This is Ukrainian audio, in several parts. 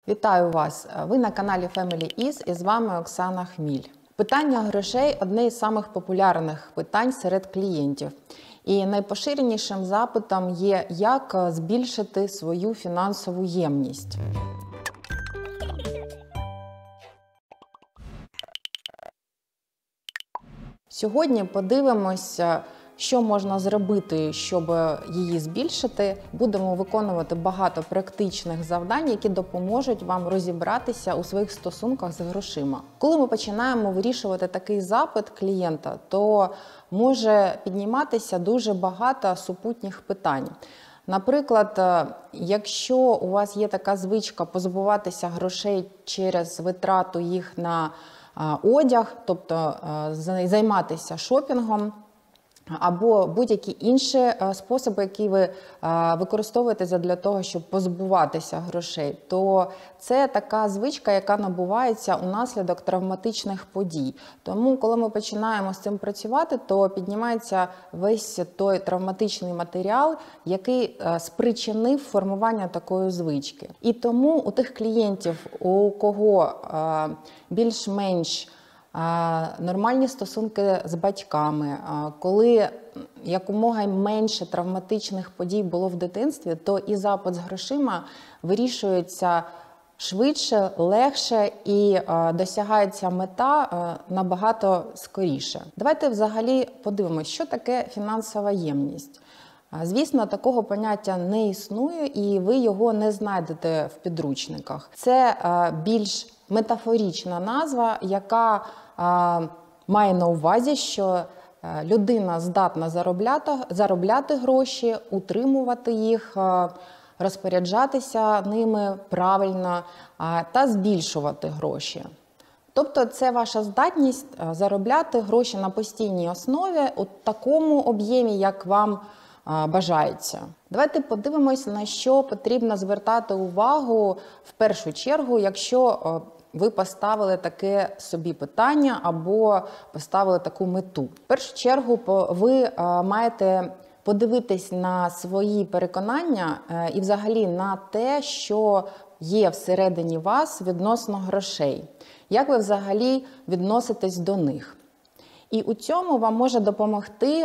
Вітаю вас! Ви на каналі Family Is і з вами Оксана Хміль. Питання грошей – одне із самих популярних питань серед клієнтів. І найпоширенішим запитом є, як збільшити свою фінансову ємність. Сьогодні подивимося, що можна зробити, щоб її збільшити. Будемо виконувати багато практичних завдань, які допоможуть вам розібратися у своїх стосунках з грошима. Коли ми починаємо вирішувати такий запит клієнта, то може підніматися дуже багато супутніх питань. Наприклад, якщо у вас є така звичка позбуватися грошей через витрату їх на одяг, тобто займатися шопінгом, або будь-які інші способи, які ви використовуєте для того, щоб позбуватися грошей, то це така звичка, яка набувається унаслідок травматичних подій. Тому, коли ми починаємо з цим працювати, то піднімається весь той травматичний матеріал, який спричинив формування такої звички. І тому у тих клієнтів, у кого більш-менш нормальні стосунки з батьками, коли якомога менше травматичних подій було в дитинстві, то і запит з грошима вирішується швидше, легше і досягається мета набагато скоріше. Давайте взагалі подивимось, що таке фінансова ємність. Звісно, такого поняття не існує і ви його не знайдете в підручниках. Це більш метафорична назва, яка має на увазі, що людина здатна заробляти гроші, утримувати їх, розпоряджатися ними правильно та збільшувати гроші. Тобто це ваша здатність заробляти гроші на постійній основі у такому об'ємі, як вам бажається. Давайте подивимось, на що потрібно звертати увагу в першу чергу, якщо ви поставили таке собі питання або поставили таку мету. В першу чергу ви маєте подивитись на свої переконання і взагалі на те, що є всередині вас відносно грошей. Як ви взагалі відноситесь до них? І у цьому вам може допомогти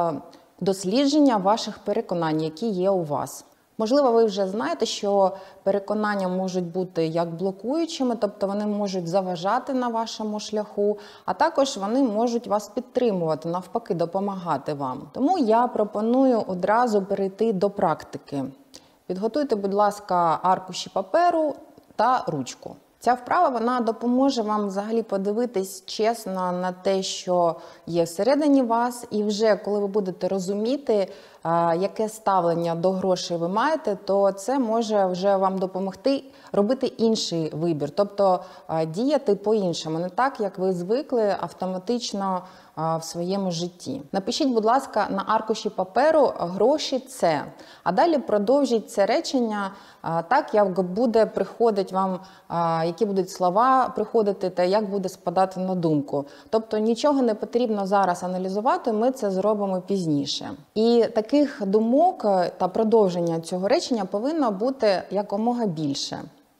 дослідження ваших переконань, які є у вас. Можливо, ви вже знаєте, що переконання можуть бути як блокуючими, тобто вони можуть заважати на вашому шляху, а також вони можуть вас підтримувати, навпаки, допомагати вам. Тому я пропоную одразу перейти до практики. Підготуйте, будь ласка, аркуші паперу та ручку. Ця вправа, вона допоможе вам взагалі подивитись чесно на те, що є всередині вас, і вже коли ви будете розуміти, яке ставлення до грошей ви маєте, то це може вже вам допомогти робити інший вибір, тобто діяти по-іншому, не так, як ви звикли автоматично в своєму житті. Напишіть, будь ласка, на аркуші паперу «гроші – це», а далі продовжіть це речення так, як буде приходити вам, які будуть слова приходити та як буде спадати на думку. Тобто нічого не потрібно зараз аналізувати, ми це зробимо пізніше. І таких думок та продовження цього речення повинно бути якомога більше.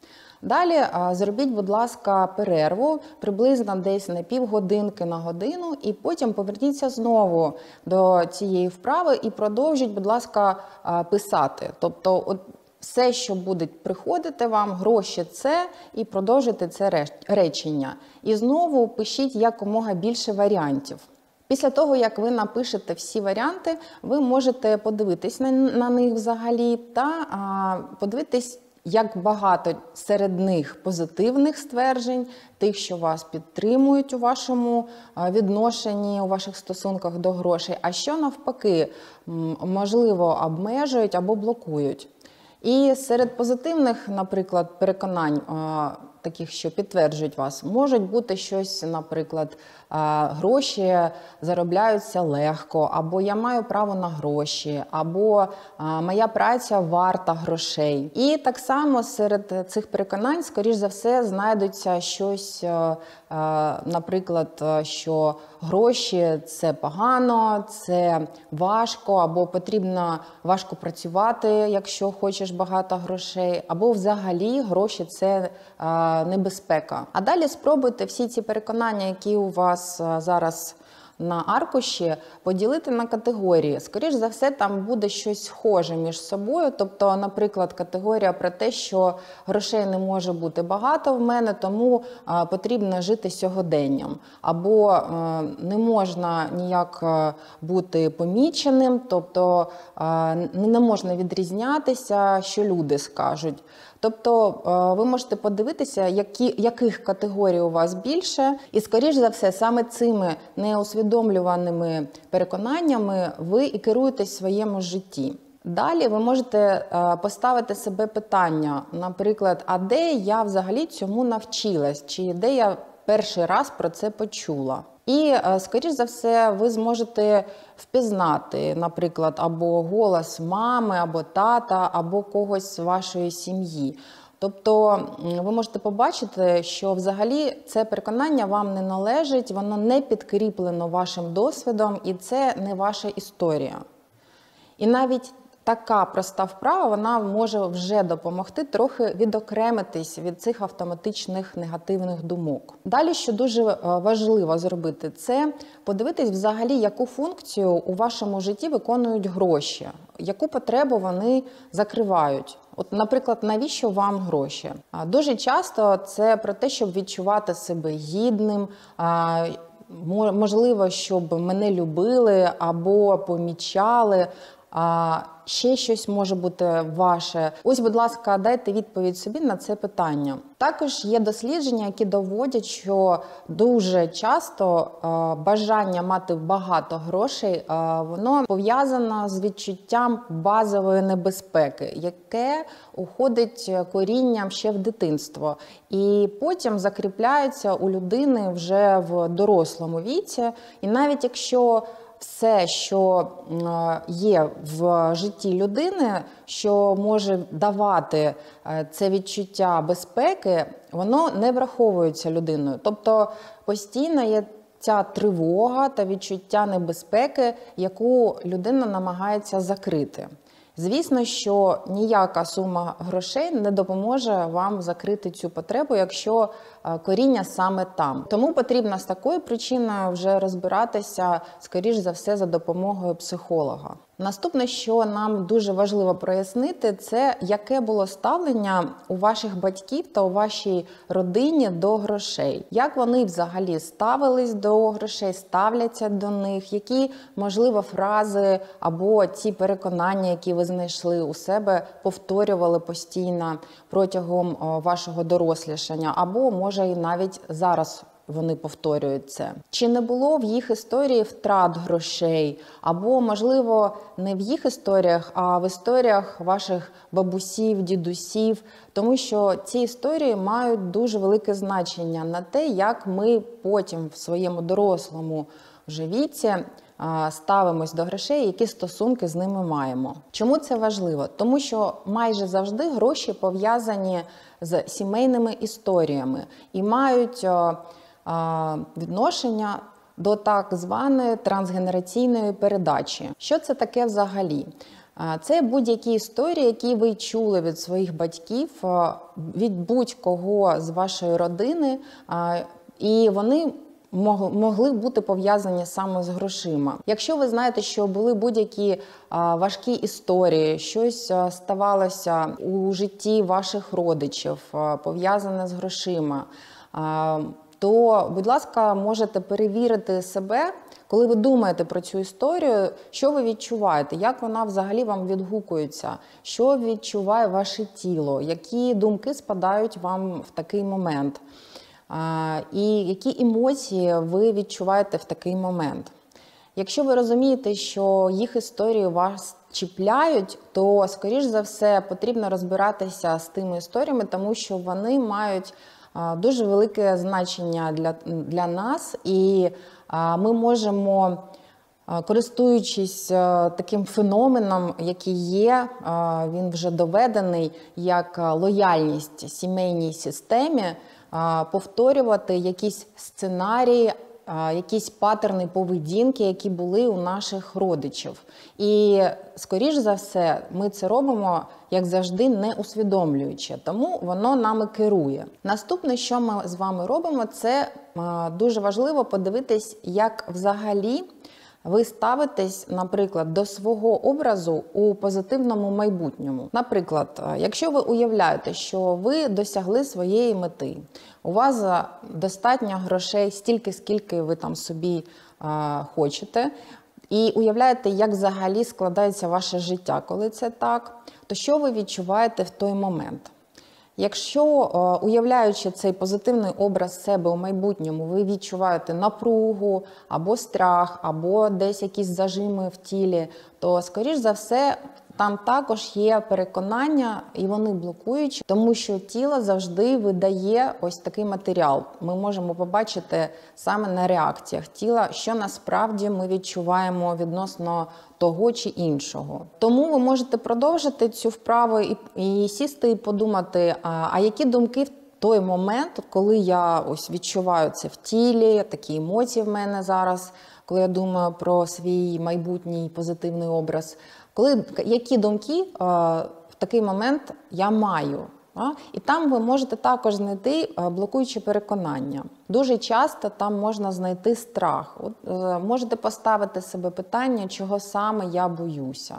Далі зробіть, будь ласка, перерву, приблизно десь на півгодинки на годину, і потім поверніться знову до цієї вправи і продовжіть, будь ласка, писати. Тобто все, що буде приходити вам, гроші – це, і продовжуйте це речення. І знову пишіть якомога більше варіантів. Після того, як ви напишете всі варіанти, ви можете подивитись на них взагалі та подивитись, як багато серед них позитивних стверджень, тих, що вас підтримують у вашому відношенні, у ваших стосунках до грошей, а що навпаки, можливо, обмежують або блокують. І серед позитивних, наприклад, переконань таких, що підтверджують вас. Можуть бути щось, наприклад, гроші заробляються легко, або я маю право на гроші, або моя праця варта грошей. І так само серед цих переконань, скоріш за все, знайдуться щось, наприклад, що гроші – це погано, це важко, або потрібно важко працювати, якщо хочеш багато грошей, або взагалі гроші – це небезпека. А далі спробуйте всі ці переконання, які у вас зараз на аркуші, поділити на категорії. Скоріш за все, там буде щось схоже між собою. Тобто, наприклад, категорія про те, що грошей не може бути багато в мене, тому потрібно жити сьогоденням. Або не можна ніяк бути поміченим, тобто не можна відрізнятися, що люди скажуть. Тобто ви можете подивитися, яких категорій у вас більше, і, скоріш за все, саме цими неусвідомлюваними переконаннями ви і керуєтесь в своєму житті. Далі ви можете поставити себе питання, наприклад, а де я взагалі цьому навчилась, чи де я перший раз про це почула. І, скоріш за все, ви зможете впізнати, наприклад, або голос мами, або тата, або когось з вашої сім'ї. Тобто ви можете побачити, що взагалі це переконання вам не належить, воно не підкріплено вашим досвідом, і це не ваша історія. І навіть така проста вправа, вона може вже допомогти трохи відокремитись від цих автоматичних негативних думок. Далі, що дуже важливо зробити, це подивитись взагалі, яку функцію у вашому житті виконують гроші, яку потребу вони закривають. От, наприклад, навіщо вам гроші? Дуже часто це про те, щоб відчувати себе гідним, можливо, щоб мене любили або помічали, ще щось може бути ваше. Ось, будь ласка, дайте відповідь собі на це питання. Також є дослідження, які доводять, що дуже часто бажання мати багато грошей, воно пов'язано з відчуттям базової небезпеки, яке уходить корінням ще в дитинство. І потім закріпляється у людини вже в дорослому віці. І навіть якщо все, що є в житті людини, що може давати це відчуття безпеки, воно не враховується людиною. Тобто постійно є ця тривога та відчуття небезпеки, яку людина намагається закрити. Звісно, що ніяка сума грошей не допоможе вам закрити цю потребу, якщо коріння саме там. Тому потрібно з такою причиною вже розбиратися, скоріш за все, за допомогою психолога. Наступне, що нам дуже важливо прояснити, це яке було ставлення у ваших батьків та у вашій родині до грошей. Як вони взагалі ставились до грошей, ставляться до них, які, можливо, фрази або ті переконання, які ви знайшли у себе, повторювали постійно протягом вашого дорослішання, або, може, і навіть зараз вони повторюють це. Чи не було в їх історії втрат грошей? Або, можливо, не в їх історіях, а в історіях ваших бабусів, дідусів. Тому що ці історії мають дуже велике значення на те, як ми потім в своєму дорослому вже віці ставимось до грошей, які стосунки з ними маємо. Чому це важливо? Тому що майже завжди гроші пов'язані з сімейними історіями і мають відношення до так званої трансгенераційної передачі. Що це таке взагалі? Це будь-які історії, які ви чули від своїх батьків, від будь-кого з вашої родини, і вони могли бути пов'язані саме з грошима. Якщо ви знаєте, що були будь-які важкі історії, щось ставалося у житті ваших родичів, пов'язане з грошима, то, будь ласка, можете перевірити себе, коли ви думаєте про цю історію, що ви відчуваєте, як вона взагалі вам відгукується, що відчуває ваше тіло, які думки спадають вам в такий момент, і які емоції ви відчуваєте в такий момент. Якщо ви розумієте, що їх історії вас чіпляють, то, скоріш за все, потрібно розбиратися з тими історіями, тому що вони мають дуже велике значення для нас, і ми можемо, користуючись таким феноменом, який є, він вже доведений, як лояльність сімейній системі, повторювати якісь сценарії, якісь паттерни поведінки, які були у наших родичів. І, скоріш за все, ми це робимо, як завжди, не усвідомлюючи, тому воно нами керує. Наступне, що ми з вами робимо, це дуже важливо подивитись, як взагалі ви ставитесь, наприклад, до свого образу у позитивному майбутньому. Наприклад, якщо ви уявляєте, що ви досягли своєї мети, у вас достатньо грошей стільки, скільки ви там собі хочете, і уявляєте, як взагалі складається ваше життя, коли це так, то що ви відчуваєте в той момент? Якщо, уявляючи цей позитивний образ себе у майбутньому, ви відчуваєте напругу, або страх, або десь якісь зажими в тілі, то, скоріш за все, там також є переконання, і вони блокуючі, тому що тіло завжди видає ось такий матеріал. Ми можемо побачити саме на реакціях тіла, що насправді ми відчуваємо відносно того чи іншого. Тому ви можете продовжити цю вправу і сісти і подумати, а які думки в той момент, коли я ось відчуваю це в тілі, такі емоції в мене зараз, коли я думаю про свій майбутній позитивний образ, які думки в такий момент я маю. І там ви можете також знайти блокуючі переконання. Дуже часто там можна знайти страх. Можете поставити себе питання, чого саме я боюся,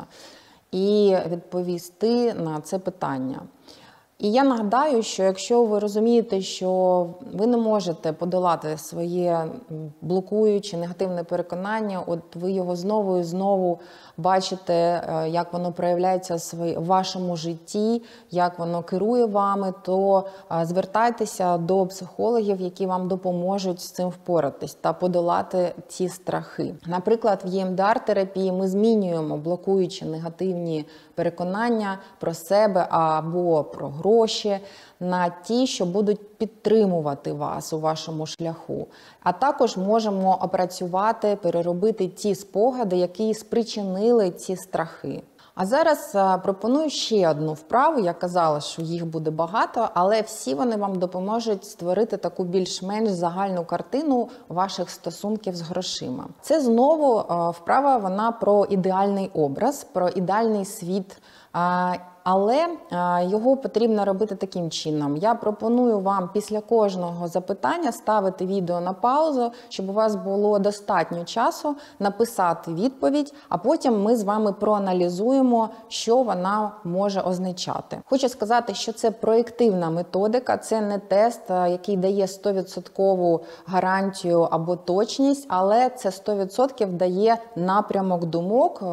і відповісти на це питання. І я нагадаю, що якщо ви розумієте, що ви не можете подолати своє блокуюче негативне переконання, от ви його знову і знову бачите, як воно проявляється в вашому житті, як воно керує вами, то звертайтеся до психологів, які вам допоможуть з цим впоратись та подолати ці страхи. Наприклад, в EMDR-терапії ми змінюємо блокуючі негативні переконання про себе або про гроші на ті, що будуть підтримувати вас у вашому шляху. А також можемо опрацювати, переробити ті спогади, які спричинили ці страхи. А зараз пропоную ще одну вправу. Я казала, що їх буде багато, але всі вони вам допоможуть створити таку більш-менш загальну картину ваших стосунків з грошима. Це знову вправа, вона про ідеальний образ, про ідеальний світ. Але його потрібно робити таким чином. Я пропоную вам після кожного запитання ставити відео на паузу, щоб у вас було достатньо часу написати відповідь, а потім ми з вами проаналізуємо, що вона може означати. Хочу сказати, що це проєктивна методика, це не тест, який дає 100% гарантію або точність, але це 100% дає напрямок думок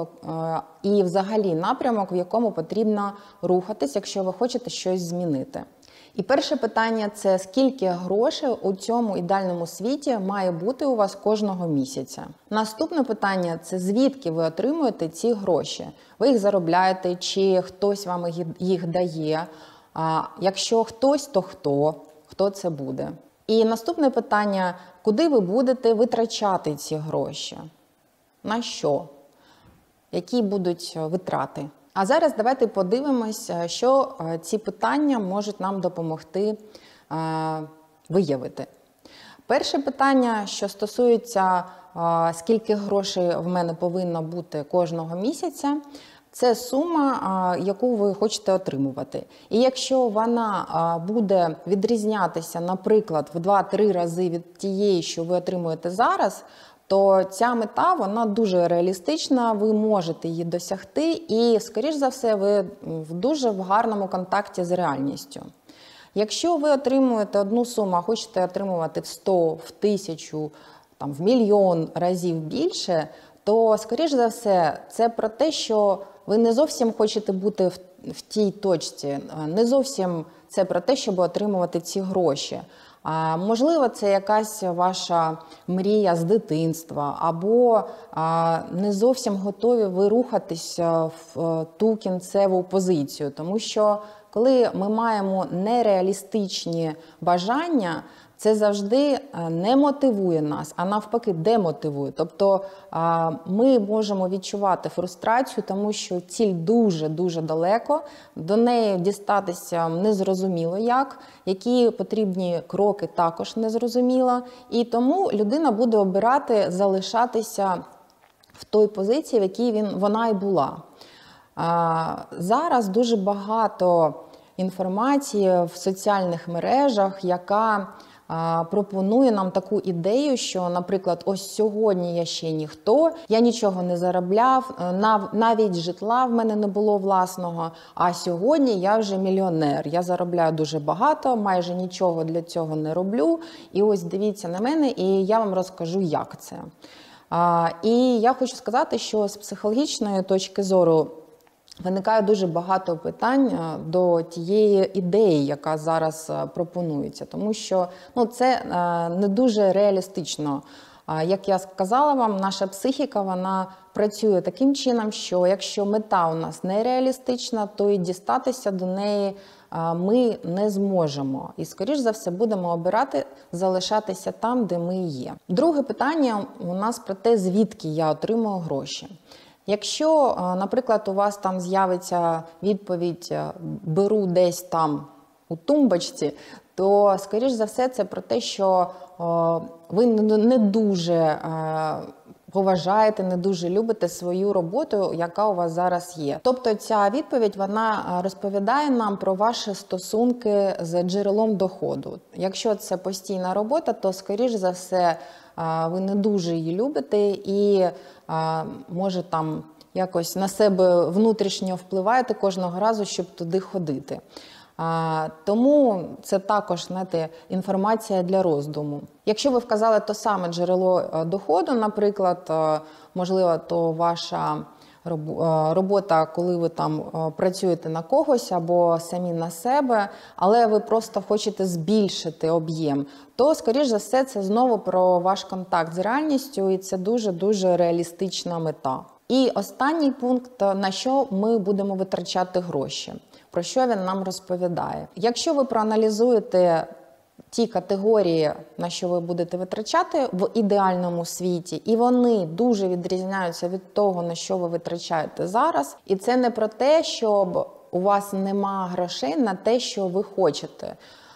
і взагалі напрямок, в якому потрібно рухатись, якщо ви хочете щось змінити. І перше питання – це скільки грошей у цьому ідеальному світі має бути у вас кожного місяця. Наступне питання – це звідки ви отримуєте ці гроші. Ви їх заробляєте, чи хтось вам їх дає. Якщо хтось, то хто? Хто це буде? І наступне питання – куди ви будете витрачати ці гроші? На що? Які будуть витрати? А зараз давайте подивимося, що ці питання можуть нам допомогти виявити. Перше питання, що стосується, скільки грошей в мене повинно бути кожного місяця, це сума, яку ви хочете отримувати. І якщо вона буде відрізнятися, наприклад, в 2-3 рази від тієї, що ви отримуєте зараз, то ця мета, вона дуже реалістична, ви можете її досягти і, скоріш за все, ви в дуже гарному контакті з реальністю. Якщо ви отримуєте одну суму, а хочете отримувати в 100, в 1000, там, в мільйон разів більше, то, скоріш за все, це про те, що ви не зовсім хочете бути в тій точці, не зовсім це про те, щоб отримувати ці гроші. Можливо, це якась ваша мрія з дитинства, або не зовсім готові ви рухатися в ту кінцеву позицію, тому що коли ми маємо нереалістичні бажання, це завжди не мотивує нас, а навпаки демотивує. Тобто ми можемо відчувати фрустрацію, тому що ціль дуже-дуже далеко, до неї дістатися незрозуміло як, які потрібні кроки також незрозуміло. І тому людина буде обирати залишатися в той позиції, в якій вона і була. Зараз дуже багато інформації в соціальних мережах, яка пропонує нам таку ідею, що, наприклад, ось сьогодні я ще ніхто, я нічого не заробляв, навіть житла в мене не було власного, а сьогодні я вже мільйонер, я заробляю дуже багато, майже нічого для цього не роблю, і ось дивіться на мене, і я вам розкажу, як це. І я хочу сказати, що з психологічної точки зору виникає дуже багато питань до тієї ідеї, яка зараз пропонується, тому що це не дуже реалістично. Як я сказала вам, наша психіка, вона працює таким чином, що якщо мета у нас нереалістична, то і дістатися до неї ми не зможемо. І, скоріш за все, будемо обирати залишатися там, де ми є. Друге питання у нас про те, звідки я отримую гроші. Якщо, наприклад, у вас там з'явиться відповідь «беру десь там у тумбочці», то, скоріш за все, це про те, що ви не дуже поважаєте, не дуже любите свою роботу, яка у вас зараз є. Тобто ця відповідь, вона розповідає нам про ваші стосунки з джерелом доходу. Якщо це постійна робота, то, скоріш за все, ви не дуже її любите і, може, там якось на себе внутрішньо впливаєте кожного разу, щоб туди ходити. Тому це також, знаєте, інформація для роздуму. Якщо ви вказали те саме джерело доходу, наприклад, можливо, то ваша робота, коли ви там працюєте на когось або самі на себе, але ви просто хочете збільшити об'єм, то, скоріш за все, це знову про ваш контакт з реальністю, і це дуже-дуже реалістична мета. І останній пункт, на що ми будемо витрачати гроші. Про що він нам розповідає? Якщо ви проаналізуєте ті категорії, на що ви будете витрачати в ідеальному світі, і вони дуже відрізняються від того, на що ви витрачаєте зараз, і це не про те, щоб у вас нема грошей на те, що ви хочете,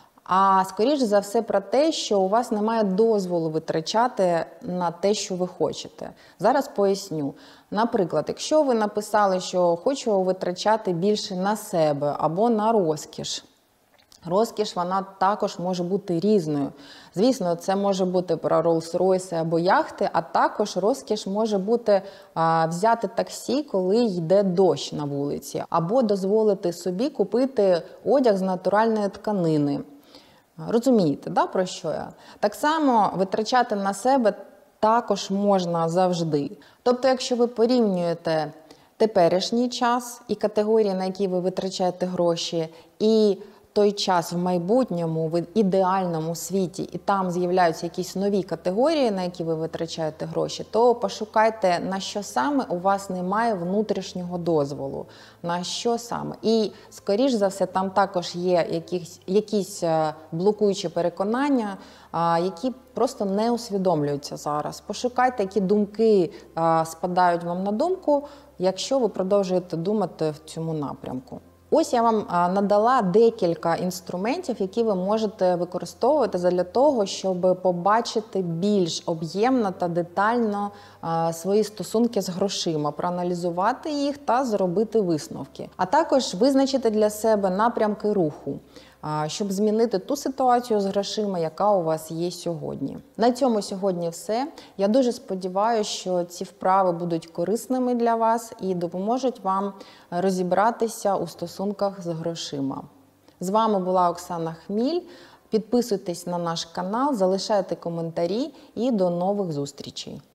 а скоріш за все про те, що у вас немає дозволу витрачати на те, що ви хочете. Зараз поясню. Наприклад, якщо ви написали, що хочу витрачати більше на себе або на розкіш. Розкіш, вона також може бути різною. Звісно, це може бути про Роллс-Ройси або яхти, а також розкіш може бути взяти таксі, коли йде дощ на вулиці, або дозволити собі купити одяг з натуральної тканини. Розумієте, да, про що я? Так само витрачати на себе також можна завжди. Тобто, якщо ви порівнюєте теперішній час і категорії, на які ви витрачаєте гроші, і той час в майбутньому, в ідеальному світі, і там з'являються якісь нові категорії, на які ви витрачаєте гроші, то пошукайте, на що саме у вас немає внутрішнього дозволу. На що саме. І, скоріш за все, там також є якісь блокуючі переконання, які просто не усвідомлюються зараз. Пошукайте, які думки спадають вам на думку, якщо ви продовжуєте думати в цьому напрямку. Ось я вам надала декілька інструментів, які ви можете використовувати для того, щоб побачити більш об'ємно та детально свої стосунки з грошима, проаналізувати їх та зробити висновки. А також визначити для себе напрямки руху, щоб змінити ту ситуацію з грошима, яка у вас є сьогодні. На цьому сьогодні все. Я дуже сподіваюся, що ці вправи будуть корисними для вас і допоможуть вам розібратися у стосунках з грошима. З вами була Оксана Хміль. Підписуйтесь на наш канал, залишайте коментарі і до нових зустрічей.